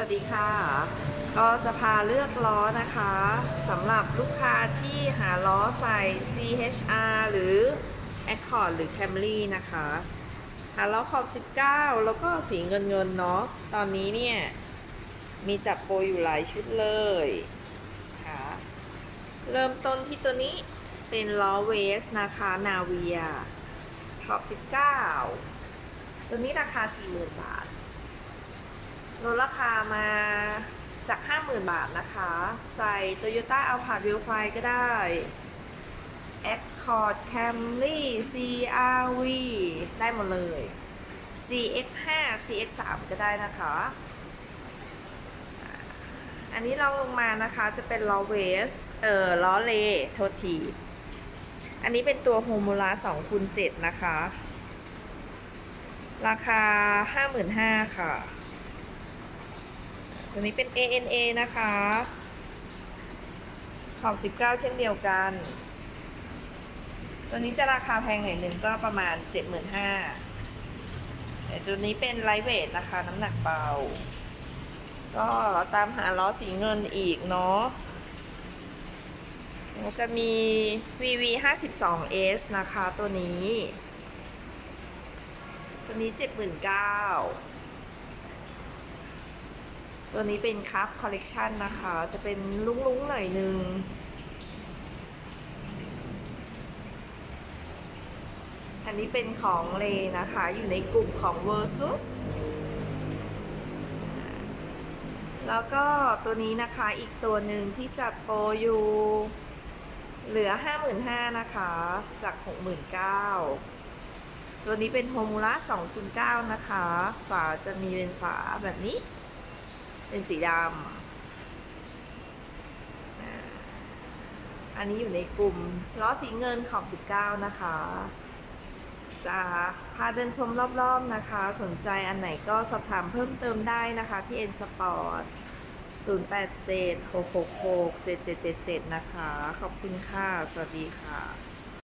วัสดีค่ะก็จะพาเลือกล้อนะคะสำหรับลูกค้าที่หาล้อใส่ CHR หรือ Accord หรือ Camry นะคะหาล้อขอบ19แล้วก็สีเงินเนาะตอนนี้เนี่ยมีจัดโปรอยู่หลายชุดเลยค่ะเริ่มต้นที่ตัวนี้เป็นล้อเวสนะคะนาเวียขอบ19ตัวนี้ราคา 40,000 บาทลดราคามาจาก 50,000 บาทนะคะใส่ Toyota Alphard Wheelfly ก็ได้ Accord Camry CR-V ได้หมดเลย CX5 CX3 ก็ได้นะคะอันนี้เราลงมานะคะจะเป็นล้อเวสล้อเลโทษทีอันนี้เป็นตัวโฮมูล่า2x7นะคะราคา 55,000 ค่ะตัวนี้เป็น ANA นะคะขอบ19เช่นเดียวกันตัวนี้จะราคาแพงหน่อยนึงก็ประมาณ 75,000แต่ตัวนี้เป็นไลท์เวทนะคะน้ำหนักเบาก็ตามหาล้อสีเงินอีกเนาะจะมี VV 52S นะคะตัวนี้ 79,000ตัวนี้เป็นคัพคอลเลกชันนะคะจะเป็นลุ้งๆหน่อยนึงอันนี้เป็นของเลนะคะอยู่ในกลุ่มของ Versus แล้วก็ตัวนี้นะคะอีกตัวหนึ่งที่จัดโปรอยู่เหลือ 55,000 นะคะจาก 69,000ตัวนี้เป็นโฮมูล่า2x9นะคะฝาจะมีเป็นฝาแบบนี้เป็นสีดำอันนี้อยู่ในกลุ่มล้อสีเงินขอบ19นะคะจะพาเดินชมรอบๆนะคะสนใจอันไหนก็สอบถามเพิ่มเติมได้นะคะที่ N Sport 0876667777นะคะขอบคุณค่ะสวัสดีค่ะ